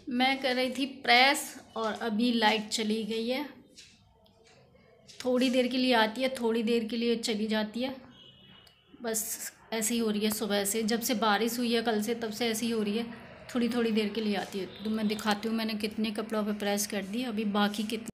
मैं कर रही थी प्रेस और अभी लाइट चली गई है। थोड़ी देर के लिए आती है, थोड़ी देर के लिए चली जाती है। बस ऐसे ही हो रही है सुबह से, जब से बारिश हुई है कल से, तब से ऐसे ही हो रही है। थोड़ी थोड़ी देर के लिए आती है। तो मैं दिखाती हूँ मैंने कितने कपड़ों पे प्रेस कर दी। अभी बाकी कितने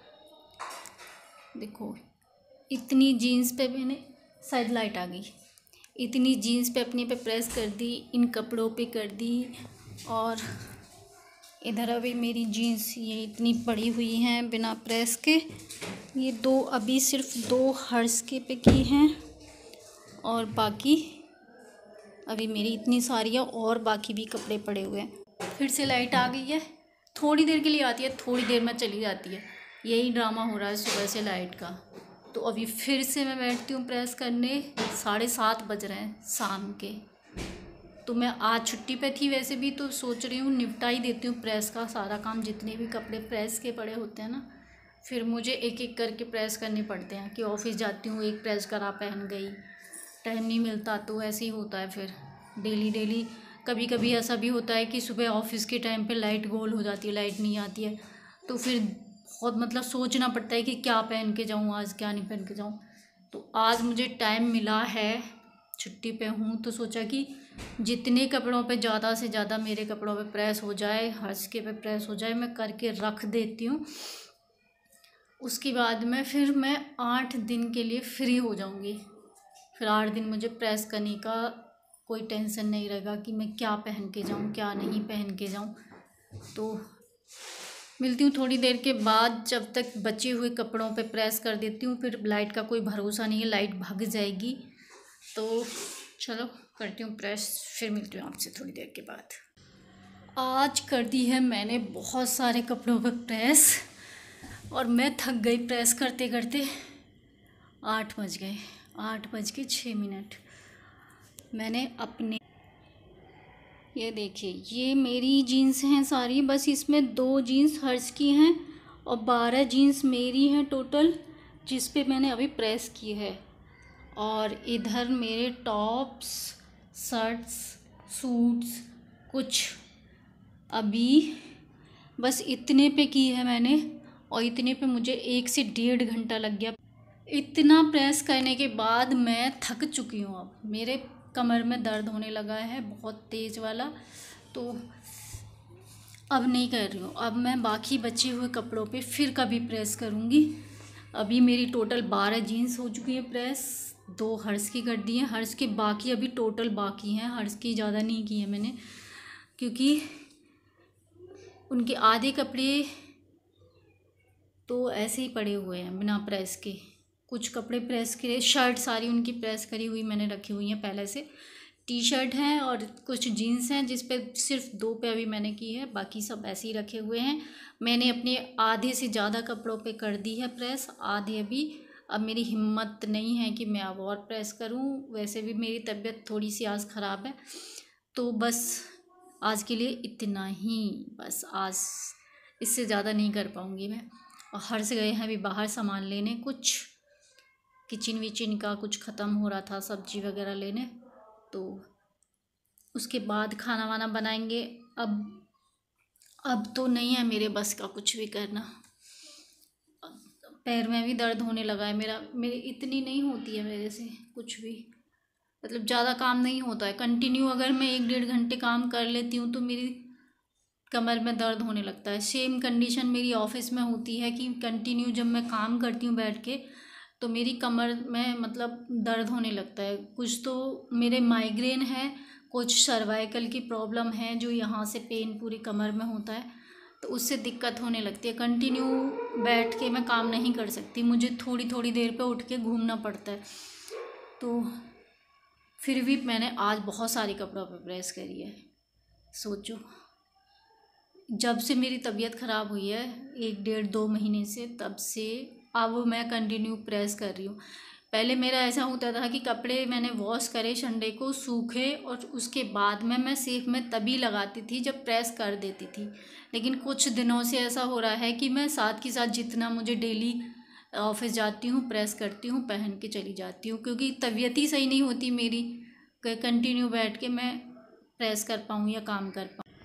देखो, इतनी जीन्स पे मैंने, शायद लाइट आ गई, इतनी जीन्स पे अपने पे प्रेस कर दी, इन कपड़ों पे कर दी। और इधर अभी मेरी जीन्स ये इतनी पड़ी हुई हैं बिना प्रेस के। ये दो अभी सिर्फ दो हर्ष के पे की हैं और बाकी अभी मेरी इतनी सारी है और बाकी भी कपड़े पड़े हुए हैं। फिर से लाइट आ गई है। थोड़ी देर के लिए आती है, थोड़ी देर में चली जाती है। यही ड्रामा हो रहा है सुबह से लाइट का। तो अभी फिर से मैं बैठती हूँ प्रेस करने। 7:30 बज रहे हैं शाम के। तो मैं आज छुट्टी पे थी वैसे भी, तो सोच रही हूँ निपटा ही देती हूँ प्रेस का सारा काम। जितने भी कपड़े प्रेस के पड़े होते हैं ना, फिर मुझे एक एक करके प्रेस करने पड़ते हैं। कि ऑफिस जाती हूँ एक प्रेस करा पहन गई, टाइम नहीं मिलता तो ऐसे ही होता है। फिर डेली डेली कभी कभी ऐसा भी होता है कि सुबह ऑफिस के टाइम पे लाइट गोल हो जाती है, लाइट नहीं आती है, तो फिर बहुत मतलब सोचना पड़ता है कि क्या पहन के जाऊँ आज, क्या नहीं पहन के जाऊँ। तो आज मुझे टाइम मिला है, छुट्टी पे हूँ, तो सोचा कि जितने कपड़ों पे ज़्यादा से ज़्यादा मेरे कपड़ों पे प्रेस हो जाए, हर्ष के पे प्रेस हो जाए, मैं करके रख देती हूँ। उसके बाद में फिर मैं 8 दिन के लिए फ्री हो जाऊँगी। फिर 8 दिन मुझे प्रेस करने का कोई टेंशन नहीं रहेगा कि मैं क्या पहन के जाऊँ, क्या नहीं पहन के जाऊँ। तो मिलती हूँ थोड़ी देर के बाद। जब तक बचे हुए कपड़ों पे प्रेस कर देती हूँ। फिर लाइट का कोई भरोसा नहीं है, लाइट भाग जाएगी। तो चलो करती हूँ प्रेस, फिर मिलती हूँ आपसे थोड़ी देर के बाद। आज कर दी है मैंने बहुत सारे कपड़ों पे प्रेस और मैं थक गई प्रेस करते करते। 8 बज गए, 8:06। मैंने अपने, ये देखिए, ये मेरी जीन्स हैं सारी, बस इसमें 2 जीन्स हर्ष की हैं और 12 जीन्स मेरी हैं टोटल, जिस पे मैंने अभी प्रेस की है। और इधर मेरे टॉप्स, शर्ट्स, सूट्स कुछ अभी बस इतने पे की है मैंने। और इतने पे मुझे 1 से 1.5 घंटा लग गया। इतना प्रेस करने के बाद मैं थक चुकी हूँ। अब मेरे कमर में दर्द होने लगा है बहुत तेज़ वाला, तो अब नहीं कर रही हूँ। अब मैं बाकी बचे हुए कपड़ों पे फिर कभी प्रेस करूँगी। अभी मेरी टोटल 12 जीन्स हो चुकी है प्रेस, 2 हर्ष की कर दी हैं। हर्ष के बाकी अभी टोटल बाकी हैं, हर्ष की ज़्यादा नहीं की है मैंने, क्योंकि उनके आधे कपड़े तो ऐसे ही पड़े हुए हैं बिना प्रेस के। कुछ कपड़े प्रेस के, शर्ट सारी उनकी प्रेस करी हुई मैंने रखी हुई हैं पहले से। टी शर्ट हैं और कुछ जीन्स हैं जिस पे सिर्फ 2 पे अभी मैंने की है, बाकी सब ऐसे ही रखे हुए हैं। मैंने अपने आधे से ज़्यादा कपड़ों पे कर दी है प्रेस, आधे अभी। अब मेरी हिम्मत नहीं है कि मैं अब और प्रेस करूं। वैसे भी मेरी तबीयत थोड़ी सी आज ख़राब है, तो बस आज के लिए इतना ही। बस आज इससे ज़्यादा नहीं कर पाऊँगी मैं। और हर्ष गए हैं अभी बाहर सामान लेने, कुछ किचन विचन का कुछ ख़त्म हो रहा था, सब्जी वगैरह लेने, तो उसके बाद खाना वाना बनाएंगे। अब तो नहीं है मेरे बस का कुछ भी करना। पैर में भी दर्द होने लगा है मेरी इतनी नहीं होती है मेरे से कुछ भी, मतलब ज़्यादा काम नहीं होता है। कंटिन्यू अगर मैं 1-1.5 घंटे काम कर लेती हूँ तो मेरी कमर में दर्द होने लगता है। सेम कंडीशन मेरी ऑफिस में होती है कि कंटिन्यू जब मैं काम करती हूँ बैठ के, तो मेरी कमर में मतलब दर्द होने लगता है। कुछ तो मेरे माइग्रेन है, कुछ सर्वाइकल की प्रॉब्लम है, जो यहाँ से पेन पूरी कमर में होता है, तो उससे दिक्कत होने लगती है। कंटिन्यू बैठ के मैं काम नहीं कर सकती, मुझे थोड़ी थोड़ी देर पे उठ के घूमना पड़ता है। तो फिर भी मैंने आज बहुत सारी कपड़ों पे प्रेस करी है। सोचो, जब से मेरी तबीयत ख़राब हुई है 1-1.5-2 महीने से, तब से अब मैं कंटिन्यू प्रेस कर रही हूँ। पहले मेरा ऐसा होता था कि कपड़े मैंने वॉश करे संडे को, सूखे, और उसके बाद में मैं सेफ में तभी लगाती थी जब प्रेस कर देती थी। लेकिन कुछ दिनों से ऐसा हो रहा है कि मैं साथ के साथ जितना मुझे डेली ऑफिस जाती हूँ प्रेस करती हूँ, पहन के चली जाती हूँ, क्योंकि तबीयत ही सही नहीं होती मेरी कंटिन्यू बैठ के मैं प्रेस कर पाऊँ या काम कर पाऊँ।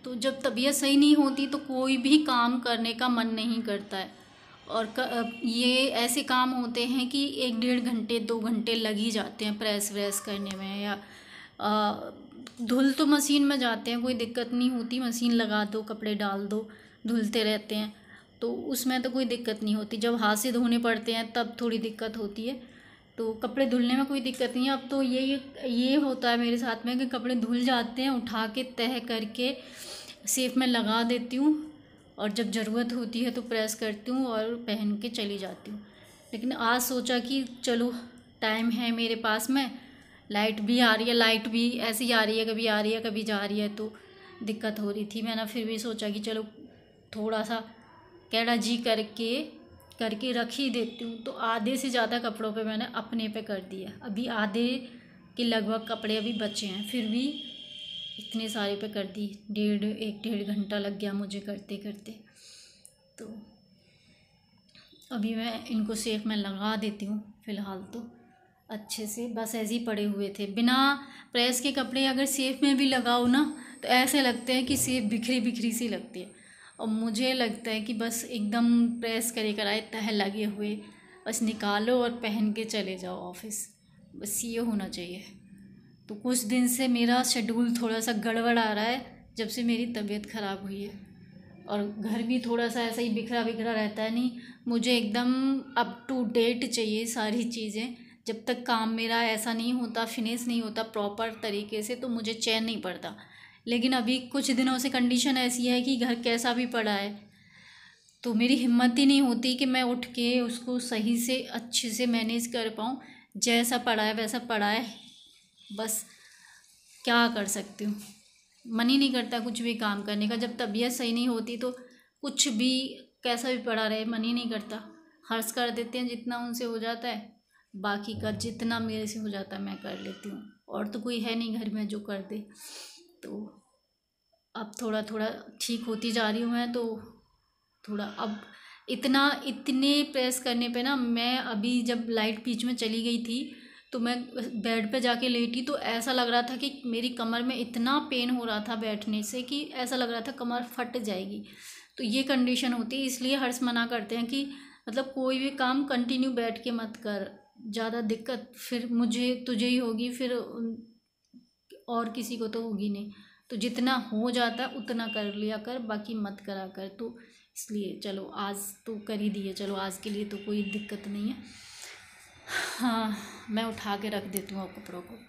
तो जब तबीयत सही नहीं होती तो कोई भी काम करने का मन नहीं करता है। और ये ऐसे काम होते हैं कि 1-1.5 घंटे 2 घंटे लग ही जाते हैं प्रेस व्रेस करने में, या धुल तो मशीन में जाते हैं, कोई दिक्कत नहीं होती, मशीन लगा दो कपड़े डाल दो धुलते रहते हैं, तो उसमें तो कोई दिक्कत नहीं होती। जब हाथ से धोने पड़ते हैं तब थोड़ी दिक्कत होती है। तो कपड़े धुलने में कोई दिक्कत नहीं है। अब तो ये होता है मेरे साथ में कि कपड़े धुल जाते हैं, उठा के तह करके सेफ में लगा देती हूँ, और जब ज़रूरत होती है तो प्रेस करती हूँ और पहन के चली जाती हूँ। लेकिन आज सोचा कि चलो टाइम है मेरे पास में, लाइट भी आ रही है, लाइट भी ऐसी ही आ रही है, कभी आ रही है कभी जा रही है, तो दिक्कत हो रही थी। मैंने फिर भी सोचा कि चलो थोड़ा सा कैड़ा जी करके रख ही देती हूँ। तो आधे से ज़्यादा कपड़ों पे मैंने अपने पे कर दिया। अभी आधे के लगभग कपड़े अभी बचे हैं, फिर भी इतने सारे पे कर दी। 1-1.5 घंटा लग गया मुझे करते करते। तो अभी मैं इनको सेफ में लगा देती हूँ। फ़िलहाल तो अच्छे से बस ऐसे ही पड़े हुए थे। बिना प्रेस के कपड़े अगर सेफ में भी लगाओ ना तो ऐसे लगते हैं कि सेफ बिखरी बिखरी सी लगती है। और मुझे लगता है कि बस एकदम प्रेस करे कराए तह लगे हुए बस निकालो और पहन के चले जाओ ऑफिस, बस ये होना चाहिए। तो कुछ दिन से मेरा शेड्यूल थोड़ा सा गड़बड़ आ रहा है जब से मेरी तबीयत ख़राब हुई है। और घर भी थोड़ा सा ऐसा ही बिखरा बिखरा रहता है। नहीं, मुझे एकदम अप टू डेट चाहिए सारी चीज़ें। जब तक काम मेरा ऐसा नहीं होता, फिनिश नहीं होता प्रॉपर तरीके से, तो मुझे चैन नहीं पड़ता। लेकिन अभी कुछ दिनों से कंडीशन ऐसी है कि घर कैसा भी पड़ा है, तो मेरी हिम्मत ही नहीं होती कि मैं उठ के उसको सही से अच्छे से मैनेज कर पाऊँ। जैसा पड़ा है वैसा पड़ा है, बस क्या कर सकती हूँ। मन ही नहीं करता कुछ भी काम करने का। जब तबीयत सही नहीं होती तो कुछ भी कैसा भी पड़ा रहे मन ही नहीं करता। हर्ष कर देते हैं जितना उनसे हो जाता है, बाकी का जितना मेरे से हो जाता है मैं कर लेती हूँ। और तो कोई है नहीं घर में जो कर दे। तो अब थोड़ा थोड़ा ठीक होती जा रही हूँ मैं। तो थोड़ा अब इतने प्रेस करने पे ना, मैं अभी जब लाइट बीच में चली गई थी तो मैं बेड पे जाके लेटी तो ऐसा लग रहा था कि मेरी कमर में इतना पेन हो रहा था बैठने से कि ऐसा लग रहा था कमर फट जाएगी। तो ये कंडीशन होती है, इसलिए हर्ष मना करते हैं कि मतलब कोई भी काम कंटिन्यू बैठ के मत कर, ज़्यादा दिक्कत फिर तुझे ही होगी, फिर और किसी को तो होगी नहीं। तो जितना हो जाता है उतना कर लिया कर, बाकी मत करा कर। तो इसलिए चलो आज तो कर ही दिए, चलो आज के लिए तो कोई दिक्कत नहीं है। हाँ, मैं उठा के रख देती हूँ कपड़ों को।